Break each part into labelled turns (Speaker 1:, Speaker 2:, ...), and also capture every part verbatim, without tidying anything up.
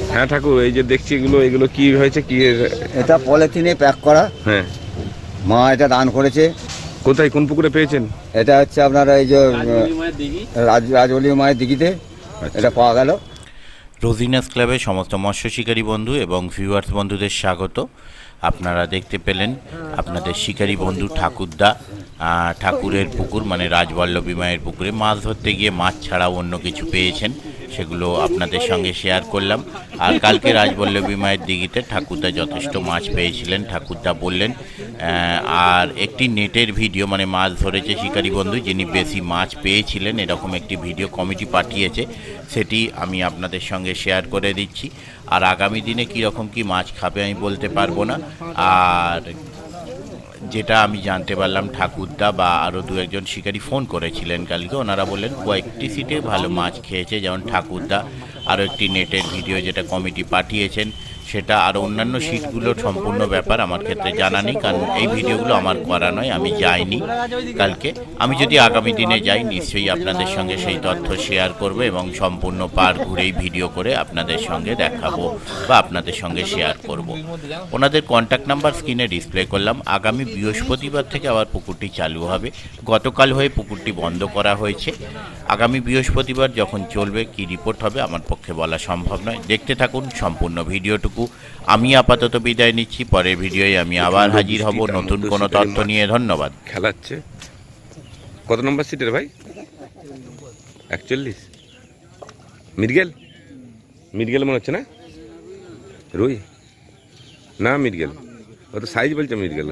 Speaker 1: হ্যাঁ ঠাকুর, এই যে দেখছি এগুলো এগুলো কি হয়েছে? কি
Speaker 2: এটা পলিথিনে প্যাক করা।
Speaker 1: হ্যাঁ,
Speaker 2: মা এটা দান করেছে।
Speaker 1: কোথায়, কোন পুকুরে পেয়েছেন?
Speaker 2: এটা হচ্ছে আপনার এই যে রাজবলি মায়ের দিঘিতে এটা পাওয়া গেল।
Speaker 3: রোজিনাস ক্লাবের সমস্ত মৎস্য শিকারী বন্ধু এবং ভিউয়ার্স বন্ধুদের স্বাগত। আপনারা দেখতে পেলেন আপনাদের শিকারী বন্ধু ঠাকুরদা ঠাকুরের পুকুর মানে রাজবল্লভী মায়ের পুকুরে মাছ ধরতে গিয়ে মাছ ছাড়াও অন্য কিছু পেয়েছেন, সেগুলো আপনাদের সঙ্গে শেয়ার করলাম। আর কালকে রাজবল্লভী মায়ের দিঘিতে ঠাকুরদা যথেষ্ট মাছ পেয়েছিলেন, ঠাকুরদা বললেন। আর একটি নেটের ভিডিও মানে মাছ ধরেছে শিকারী বন্ধু যিনি বেশি মাছ পেয়েছিলেন, এরকম একটি ভিডিও কমিটি পাঠিয়েছে, সেটি আমি আপনাদের সঙ্গে শেয়ার করে দিচ্ছি। আর আগামী দিনে কীরকম কি মাছ খাবে আমি বলতে পারবো না। আর যেটা আমি জানতে পারলাম, ঠাকুরদা বা আরও দু একজন শিকারী ফোন করেছিলেন কালকে, ওনারা বললেন কয়েকটি সিটে ভালো মাছ খেয়েছে, যেমন ঠাকুরদা। আরও একটি নেটের ভিডিও যেটা কমিটি পাঠিয়েছেন সেটা, আর অন্যান্য সিটগুলোর সম্পূর্ণ ব্যাপার আমার ক্ষেত্রে জানা নেই, কারণ এই ভিডিওগুলো আমার করা নয়, আমি যাইনি কালকে। আমি যদি আগামী দিনে যাই নিশ্চয়ই আপনাদের সঙ্গে সেই তথ্য শেয়ার করব এবং সম্পূর্ণ পার ঘুরেই ভিডিও করে আপনাদের সঙ্গে দেখাবো বা আপনাদের সঙ্গে শেয়ার করব। ওনাদের কন্ট্যাক্ট নাম্বার স্ক্রিনে ডিসপ্লে করলাম। আগামী বৃহস্পতিবার থেকে আবার পুকুরটি চালু হবে। গতকাল হয়ে পুকুরটি বন্ধ করা হয়েছে। আগামী বৃহস্পতিবার যখন চলবে কি রিপোর্ট হবে আমার পক্ষে বলা সম্ভব নয়। দেখতে থাকুন সম্পূর্ণ ভিডিওটুকু। আমি আপাতত বিদায় নিচ্ছি, পরের ভিডিওয়ে আমি আবার হাজির হব নতুন কোনো তথ্য নিয়ে। ধন্যবাদ।
Speaker 1: খেলাচ্ছে কত নম্বর সিটের ভাই? একচল্লিশ। মির্গেল, মির্গেল মনে হচ্ছে না? রুই না মির্গেল, ও তো সাইজ বলছে মির্গেল।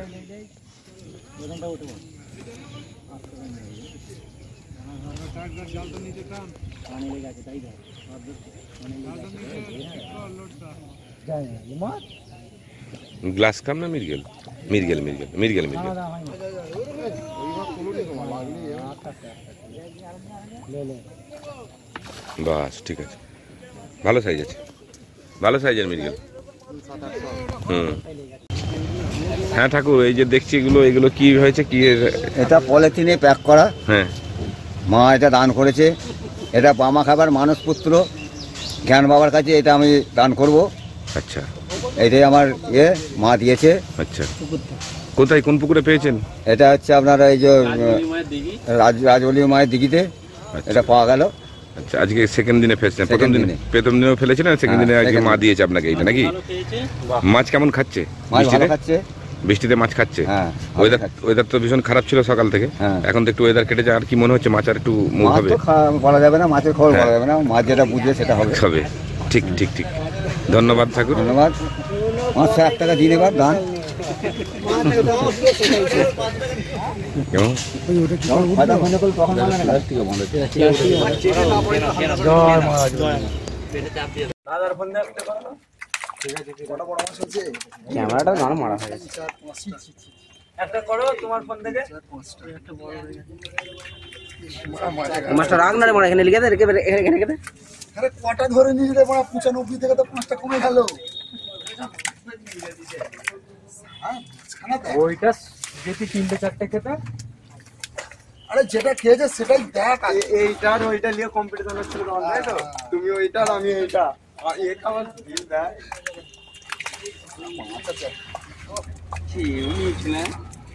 Speaker 1: গ্লাস কাম না মির্গেল? মির্গেল মির্গেল মির্গেল মির্গেল বাস ঠিক আছে, ভালো সাইজ আছে, ভালো সাইজের মির্গেল। হুম, হ্যাঁ ঠাকুর, এই যে দেখছি এগুলো এগুলো কি হয়েছে? কি
Speaker 2: এটা পলিথিনে প্যাক করা।
Speaker 1: হ্যাঁ,
Speaker 2: মা এটা দান করেছে। এটা বামা খাবার মানুষ পুত্র জ্ঞান বাবার কাছে এটা আমি দান করব।
Speaker 1: আচ্ছা,
Speaker 2: এটাই আমার ইয়ে মা দিয়েছে।
Speaker 1: আচ্ছা, কোথায়, কোন পুকুরে পেয়েছেন?
Speaker 2: এটা হচ্ছে আপনার এই যে রাজবলি মায়ের দিঘিতে এটা পাওয়া গেল।
Speaker 1: আচ্ছা, আজকে সেকেন্ড দিনে ফেলছেন? প্রথম দিনে প্রথম দিনেও ফেলেছিলেন, সেকেন্ড দিনে আজকে মা দিয়েছে আপনাকে এইটা নাকি? মাছ কেমন খাচ্ছে?
Speaker 2: মাছ ভালো খাচ্ছে,
Speaker 1: বৃষ্টিতে মাছ খাচ্ছে।
Speaker 2: হ্যাঁ,
Speaker 1: ওয়েদার ওয়েদার তো ভীষণ খারাপ ছিল সকাল থেকে, এখন তো একটু ওয়েদার কেটে যায়। আর কি মনে হচ্ছে মাছ আর একটু মুখ হবে?
Speaker 2: বলা যাবে না, মাছের খবর বলা যাবে না, মাছ যেটা বুঝবে সেটা হবে
Speaker 1: হবে। ঠিক ঠিক ঠিক, ধন্যবাদ ঠাকুর,
Speaker 2: ধন্যবাদ। পাঁচশো এক টাকা দিন এবার দান।
Speaker 4: ক্যামেরাটা গান মারা হয়ে গেছে।
Speaker 5: একটা করো তোমার ফোন থেকে।
Speaker 4: মাছটা রাখ না রে মারা, এখানে লিখে দে, রেখে এখানে রেখে দে।
Speaker 6: আরে কটা ধরে নিয়ে রে মারা, পঁচানব্বই থেকে তো পাঁচটা কমে গেল।
Speaker 5: ওইটা যদি তিনটে চারটে খেতে,
Speaker 6: আরে যেটা খেয়েছে সেটাই দেখ।
Speaker 5: এইটা আর ওইটা নিয়ে কম্পিটিশন হচ্ছিল তখন, তাই তো? তুমি ওইটা আর আমি এইটা, আর এটা আমার দিন দেয় কি উনিছিলেন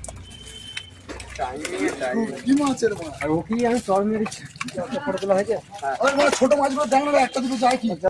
Speaker 6: কি মাছের মাছ?
Speaker 5: আর ওকেই আমি চর মেরেছি।
Speaker 6: ছোট মাছগুলো দেখ না, একটা দুটো যায় কি।